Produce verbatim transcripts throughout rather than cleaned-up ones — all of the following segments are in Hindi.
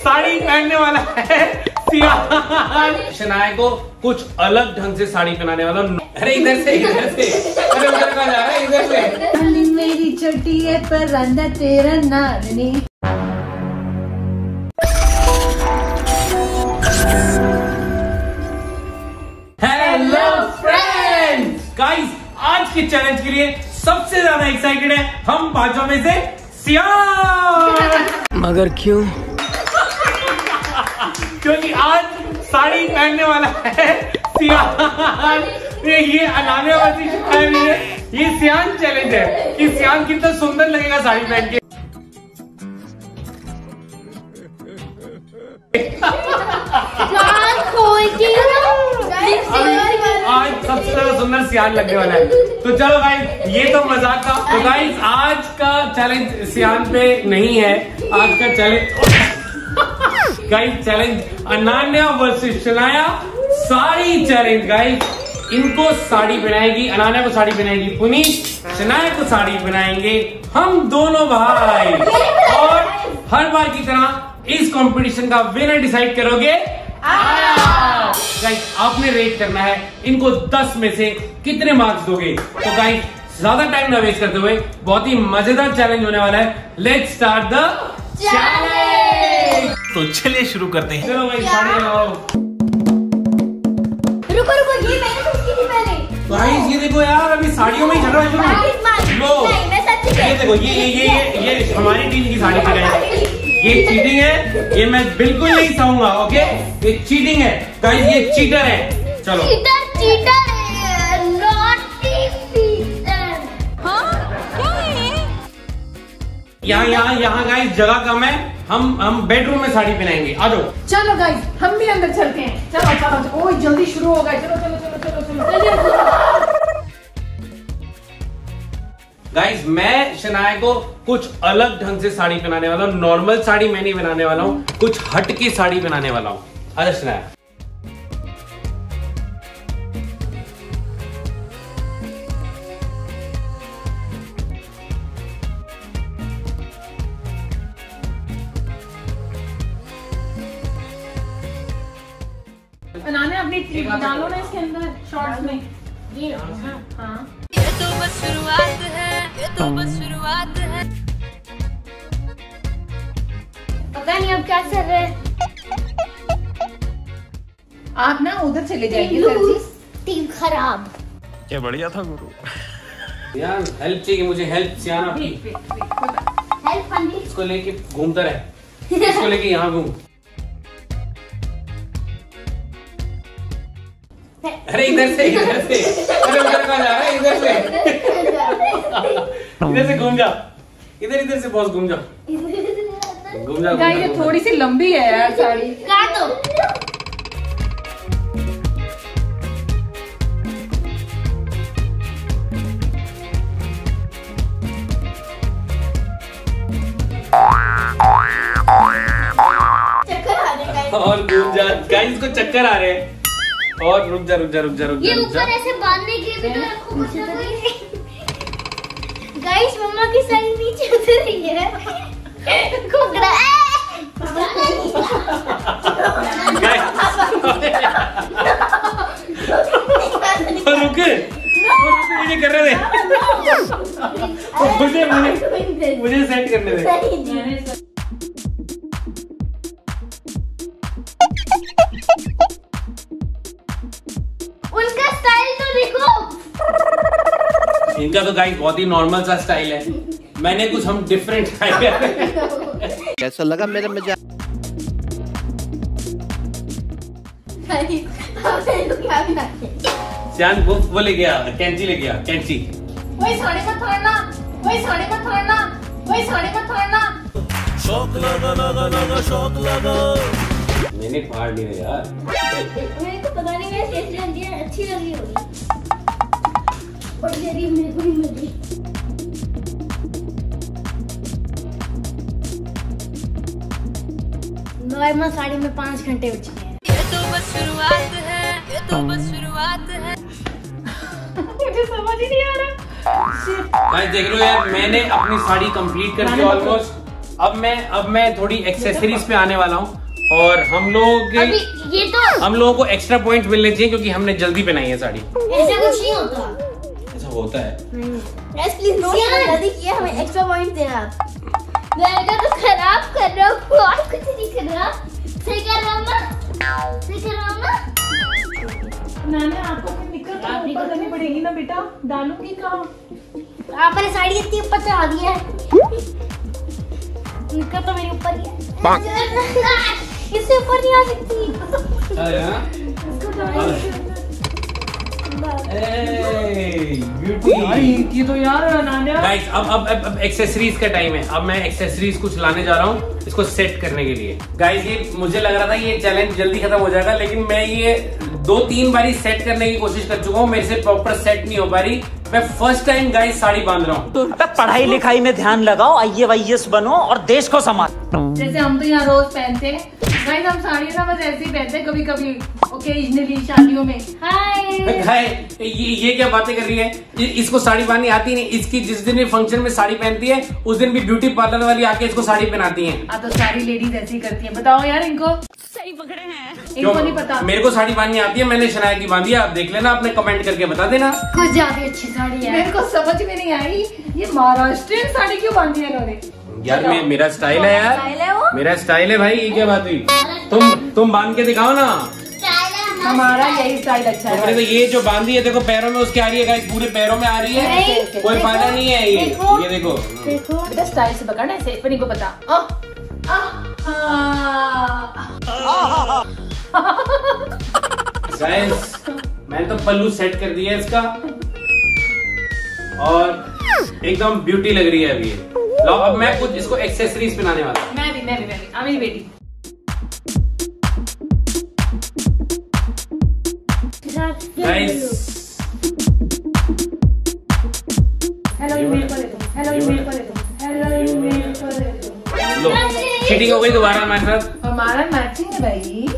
साड़ी पहनने वाला है सियान। शनाया को कुछ अलग ढंग से साड़ी पहनाने वाला। अरे इधर से इधर से अरे उधर कहाँ जा रहा है, इधर से। मेरी छोटी है पर रंदा तेरा नारनी। हेलो फ्रेंड्स, गाइस आज के चैलेंज के लिए सबसे ज्यादा एक्साइटेड है हम पांचों में से सियान। मगर क्यों? क्योंकि आज साड़ी पहनने वाला है सियान। ये ये अनाने वाली है मेरे, ये सियान चैलेंज है कि सियान कितना सुंदर लगेगा साड़ी पहन के। आज सबसे ज्यादा सुंदर सियान लगने वाला है। तो चलो गाइस, ये तो मजाक था। तो गाइस आज का चैलेंज सियान पे नहीं है। आज का challenge guys challenge Ananya versus Shanaya sari challenge. Guys इनको साड़ी पहनाएगी, अनान्या को साड़ी पहनाएगी पुनीत, शनाया को साड़ी पहनाएंगे हम दोनों भाई। और हर बार की तरह इस कंपटीशन का विनर डिसाइड करोगे गाइस। आपने रेट करना है इनको दस में से कितने मार्क्स दोगे। तो गाइस ज्यादा टाइम ना वेस्ट करते हुए बहुत ही मजेदार चैलेंज होने वाला है। Let's start the challenge. तो चलिए शुरू करते हैं। चलो भाई साड़ी लगाओ। रुको रुको, ये मैंने तो उसकी थी पहले। गाइस ये देखो यार, अभी साड़ियों में ही झगड़ा शुरू। लो नहीं, मैं सच्ची ये देखो, ये ये ये ये हमारी टीम की साड़ी पे गए। ये चीटिंग है, ये मैं बिल्कुल नहीं सहूंगा। ओके ये चीटिंग है गाइस, ये चीटर है। चलो चीटर चीटर है, नॉटी चीटर। हाँ क्या है? यहाँ यहाँ यहाँ गाइस जगह कम है, हम हम बेडरूम में साड़ी पहनाएंगे। आ जाओ। चलो गाइस हम भी अंदर चलते हैं। चलो चलो चलो, ओए जल्दी शुरू हो गए। चलो चलो चलो चलो चलो गाइस मैं शनाया को कुछ अलग ढंग से साड़ी पहनाने वाला हूँ। नॉर्मल साड़ी मैं नहीं बनाने वाला हूँ, कुछ हट के साड़ी बनाने वाला हूँ। अरे शनाया बनाने अपनी ट्रिप डालो ना इसके अंदर शॉर्ट्स में। ये हाँ ये तो बस शुरुआत है, ये तो बस शुरुआत है। पता नहीं अब क्या चल रहा है। आप ना उधर चले जाइए सर जी। टीम खराब। क्या बढ़िया था गुरु। यार हेल्प चाहिए मुझे, हेल्प सियाना आपकी। हेल्प फंडी। इसको लेके घूमता रहे, इसको लेके यहाँ घूम। अरे इधर से इधर से अरे उधर कहाँ जा रहा है, इधर से इधर से घूम जा, इधर इधर से बॉस घूम जा घूम जा। गाइस ये थोड़ी सी लंबी है यार साड़ी। काट दो। चक्कर आ रहे हैं। और घूम जा गाइस, को चक्कर आ रहे हैं। और रुक जा रुक जा रुक जा रुक जा ये रुक जा। ऊपर ऐसे बांधने के लिए रखो गाइस। मम्मा की साड़ी नीचे उतर रही है। घुघरा रुक मुझे कर रहे थे, मुझे मुझे मुझे सेट करने दे। उनका स्टाइल तो देखो। इनका तो गाइस बहुत ही नॉर्मल सा स्टाइल है, मैंने कुछ हम डिफरेंट स्टाइल है। कैसा लगा मेरा मजाक? सियान वो वो ले गया, कैंची ले गया, कैंची। वही साड़ी मत फाड़ना, वही साड़ी मत फाड़ना, वही साड़ी मत फाड़ना। शौक लगा लगा लगा शौक लगा। मैंने फाड़ ली है यार। मेरे को पता नहीं कैसे कैसे लग रही है, अच्छी लग रही होगी। बड़ी गरीब मेरे को नहीं लगी। नॉर्मल साड़ी में पाँच घंटे बच गए हैं। ये तो बस शुरुआत है, ये तो बस शुरुआत है। मुझे समझ ही नहीं आ रहा। गाइस देख लो यार, मैंने अपनी साड़ी कंप्लीट कर दी ऑलमोस्ट। अब मैं अब मैं थोड़ी एक्सेसरीज पे आने वाला हूँ और हम लोग अभी ये तो हम लोगों को एक्स्ट्रा पॉइंट मिलने चाहिए क्योंकि हमने जल्दी पहनाई है साड़ी। ऐसा कुछ नहीं होता। ऐसा होता है। गाइस प्लीज नो जल्दी किया, हमें एक्स्ट्रा पॉइंट देना। मैं तो खराब कर रहा हूँ और कुछ नहीं कर रहा। सही कर रहा हूँ ना, सही कर रहा हूँ ना। नाना आपको अपनी निकल तो ऊपर करनी पड़ेगी ना बेटा, डालूंगी कहाँ? आपने साड़ी इतनी ऊपर चढ़ा दी है, निकल तो मेरे ऊपर ही है। इससे ऊपर नहीं आ सकती। ये तो यार नाना गाइस अब अब अब, अब एक्सेसरीज का टाइम है। अब मैं एक्सेसरीज कुछ लाने जा रहा हूँ इसको सेट करने के लिए। गाइस ये मुझे लग रहा था ये चैलेंज जल्दी खत्म हो जाएगा, लेकिन मैं ये दो तीन बारी सेट करने की कोशिश कर चुका हूँ, मेरे से प्रॉपर सेट नहीं हो पा रही। मैं फर्स्ट टाइम गाइस साड़ी बांध रहा हूँ। तो पढ़ाई लिखाई में ध्यान लगाओ, आई ए वाई एस बनो और देश को संभालो। जैसे हम तो यहाँ रोज पहनते हैं गाइस, हम साड़ी ना बस ऐसे ही पहनते हैं कभी कभी ओकेजनली शादियों में। हाय हाय ये ये क्या बातें कर रही है? इ- इसको साड़ी बांधनी आती नहीं। इसकी जिस दिन भी फंक्शन में साड़ी पहनती है उस दिन भी ब्यूटी पार्लर वाली आके इसको साड़ी पहनाती है। आ तो सारी लेडीज ऐसे ही करती हैं। बताओ यार इनको सही पकड़े हैं। इनको नहीं पता। मेरे को साड़ी बांधनी आती है, मैंने शनाया की बांधी है। आप देख लेना, आपने कमेंट करके बता देना। कुछ ज्यादा अच्छी साड़ी है। मेरे को समझ में नहीं आई ये महाराष्ट्रियन साड़ी क्यों बांधी है इन्होंने। यार मे, मेरा स्टाइल है यार, स्टाइल है वो। मेरा स्टाइल है भाई। ये क्या बात हुई? तुम तुम बांध के दिखाओ ना। हमारा यही स्टाइल अच्छा तो है। ये जो बांधी है देखो पैरों में उसके आ रही है गाइस, पूरे पैरों में आ रही है। नहीं, कोई देखो, फायदा नहीं है ये देखो। ये देखो। देखो बेटा स्टाइल से पकड़ना ऐसे, पर इनको पता। आ, आ, आ, गाइस मैंने तो पल्लू सेट कर दिया है इसका और एकदम ब्यूटी लग रही है अभी ये। लो अब मैं कुछ इसको एक्सेसरीज पहनाने वाला हूं। मैं भी मैं भी मैं भी आ मेरी बेटी। गाइस हेलो ईमेल को ले दो, हेलो ईमेल को ले दो, हेलो ईमेल को ले दो। लो चीटिंग हो गई दोबारा हमारे साथ। हमारा मैचिंग है भाई।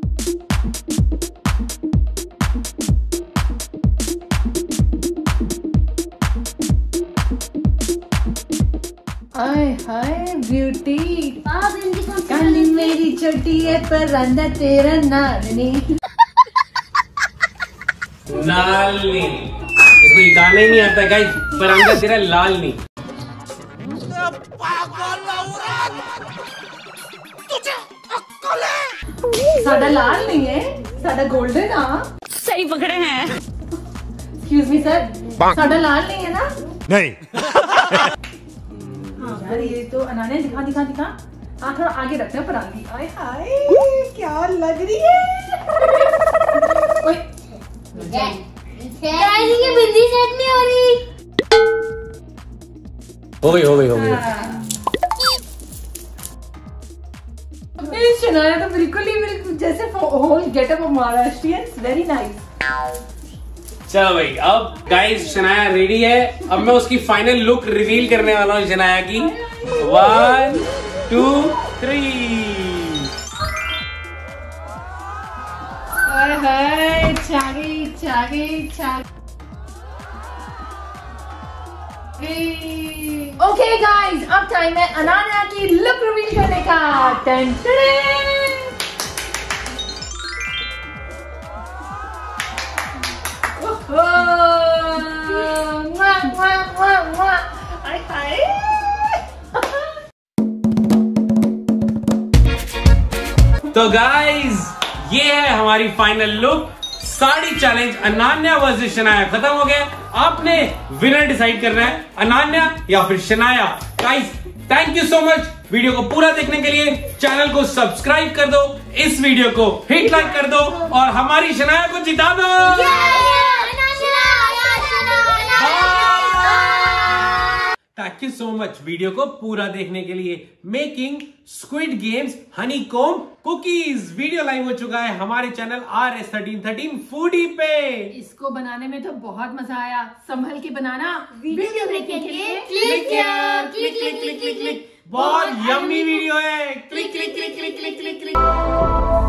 हाय हाय ब्यूटी, आप इनकी कौन सी काली मेरी छोटी है पर अंदर तेरा नारनी। नालनी, इसको ये गाना ही नहीं आता गाइस, पर अंदर तेरा लाल नहीं। सादा लाल नहीं है, सादा गोल्डन। हाँ सही पकड़े हैं। एक्सक्यूज मी सर, सादा लाल नहीं है ना? नहीं। हाँ यार ये तो अनाने दिखा दिखा दिखा। हाँ थोड़ा आगे रखते हैं परांठी। आय हाय क्या लग रही है। ओए गाइस ये बिंदी सेट नहीं हो रही। हो गई हो गई हो गई। मेरी शनाया तो बिल्कुल ही बिल्कुल जैसे whole getup of Maharashtrian, very nice. चलो भाई अब गाइस शनाया रेडी है। अब मैं उसकी फाइनल लुक रिवील करने वाला हूँ शनाया की। One two three. Hi hi चागी चागी चागी। ओके गाइस अब टाइम है अनान्या की लुक रिवील करने का। Ton ton. तो गाइस ये है हमारी final look. Sari challenge Ananya versus Shanaya खत्म हो गया। आपने विनर डिसाइड करना है, अनान्या या फिर Shanaya. Guys thank you so much video को पूरा देखने के लिए। चैनल को सब्सक्राइब कर दो, इस वीडियो को हिट लाइक कर दो और हमारी शनाया को जिता दो। Thank you so much video को पूरा देखने के लिए। Making squid games honeycomb cookies video live हो चुका है हमारे channel R S thirteen thirteen foodie पे। इसको बनाने में तो बहुत मजा आया। संभल के बनाना। वीडियो देखने के लिए click click click click click click. बहुत यम्मी वीडियो है। Click click click click click click click.